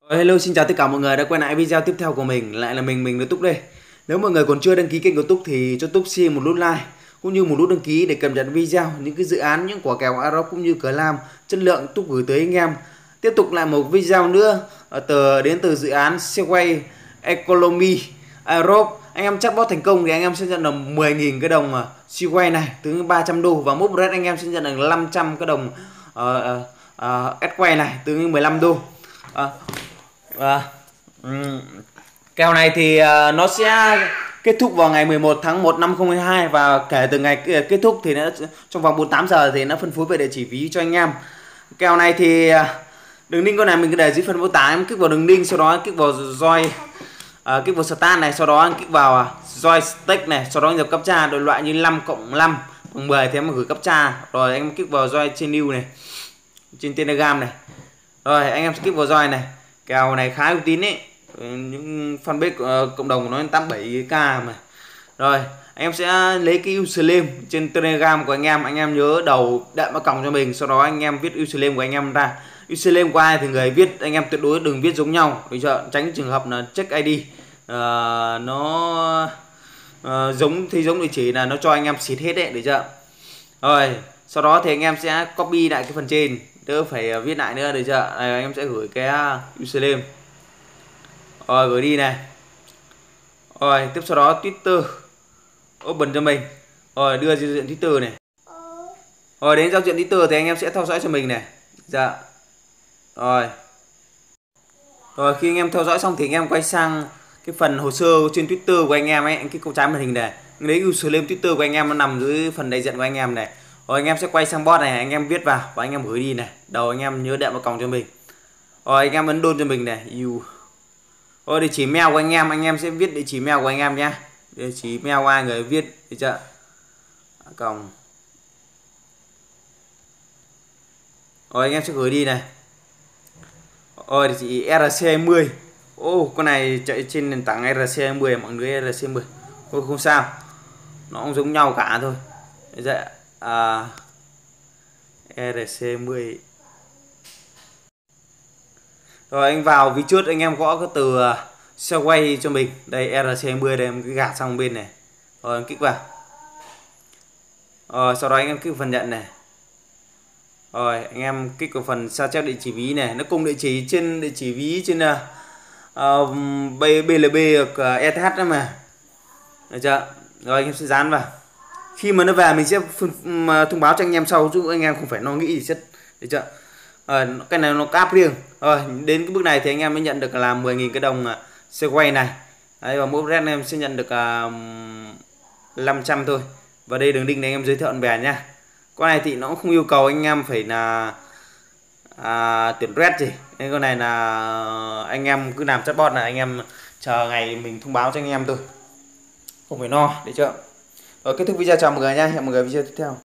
Hello, xin chào tất cả mọi người đã quay lại video tiếp theo của mình. Lại là mình là Túc đây. Nếu mọi người còn chưa đăng ký kênh của Túc thì cho Túc xin một nút like cũng như một nút đăng ký để cập nhật video, những cái dự án, những quả kèo Arox cũng như cờ lam chất lượng Túc gửi tới anh em. Tiếp tục lại một video nữa đến từ dự án Segway Economy Arox. Anh em chatbot thành công thì anh em sẽ nhận được 10.000 cái đồng Segway này, tương ứng 300 đô, và mốc red anh em sẽ nhận được 500 cái đồng S-Quay này, tương ứng 15 đô. Và kèo này thì nó sẽ kết thúc vào ngày 11 tháng 1 năm 2022, và kể từ ngày kết thúc thì nó trong vòng 48 giờ thì nó phân phối về địa chỉ ví cho anh em. Kèo này thì đường link con này mình cứ để dưới phần mô tả, em kích vào đường link, sau đó kích vào join, kích vào start này, sau đó anh kích vào join stake này, sau đó nhập captcha đội loại như 5 cộng 5 bằng 10 thì em gửi captcha, rồi anh kích vào join trên new này, trên Telegram này, rồi anh em kích vào join này. Kèo này khá uy tín ấy, những fanpage cộng đồng của nó 87k mà. Rồi anh em sẽ lấy cái username trên Telegram của anh em nhớ đầu đệm vào còng cho mình, sau đó anh em viết username của anh em ra. Username của ai thì người viết anh em tuyệt đối đừng viết giống nhau, để cho tránh trường hợp là check ID nó giống địa chỉ là nó cho anh em xịt hết đấy, để chưa. Rồi sau đó thì anh em sẽ copy lại cái phần trên, đỡ phải viết lại nữa, được chưa. Này, anh em sẽ gửi cái username, rồi gửi đi này. Rồi tiếp sau đó Twitter open cho mình, rồi đưa giao diện Twitter này. Rồi đến giao diện Twitter thì anh em sẽ theo dõi cho mình này, dạ. Rồi khi anh em theo dõi xong thì anh em quay sang cái phần hồ sơ trên Twitter của anh em ấy, cái câu trái màn hình này, lấy username Twitter của anh em nó nằm dưới phần đại diện của anh em này. Rồi anh em sẽ quay sang bot này, anh em viết vào và anh em gửi đi này. Đầu anh em nhớ đệm vào còng cho mình. Rồi anh em ấn đôn cho mình này, rồi địa chỉ mail của anh em sẽ viết địa chỉ mail của anh em nhé. Địa chỉ mail của ai người viết, được chưa? Còng. Rồi anh em sẽ gửi đi này. Rồi địa chỉ RC20. Con này chạy trên nền tảng RC20, mọi người RC10. Không sao, nó cũng giống nhau cả thôi. Dạ, RC10. Rồi anh vào ví trước, anh em gõ cái từ Segway cho mình. Đây RC10 đây, em cứ gạt sang bên này. Rồi em kích vào. Rồi sau đó anh em kích phần nhận này. Rồi anh em kích vào phần sao chép địa chỉ ví này, nó cùng địa chỉ ví trên BLB ETH đó mà. Được chưa? Rồi anh em sẽ dán vào. Khi mà nó về mình sẽ thông báo cho anh em sau, chứ anh em không phải lo nghĩ gì hết. Được chưa? Cái này nó cáp riêng. Rồi đến cái bước này thì anh em mới nhận được là 10.000 cái đồng Segway này. Đấy, và mỗi red anh em sẽ nhận được 500 thôi. Và đây đường link này anh em giới thiệu bạn bè nha. Con này thì nó cũng không yêu cầu anh em phải là tuyển red gì. Nên con này là anh em cứ làm chatbot là anh em chờ ngày mình thông báo cho anh em thôi, không phải lo, để chưa. Rồi kết thúc video, chào mọi người nha, hẹn mọi người video tiếp theo.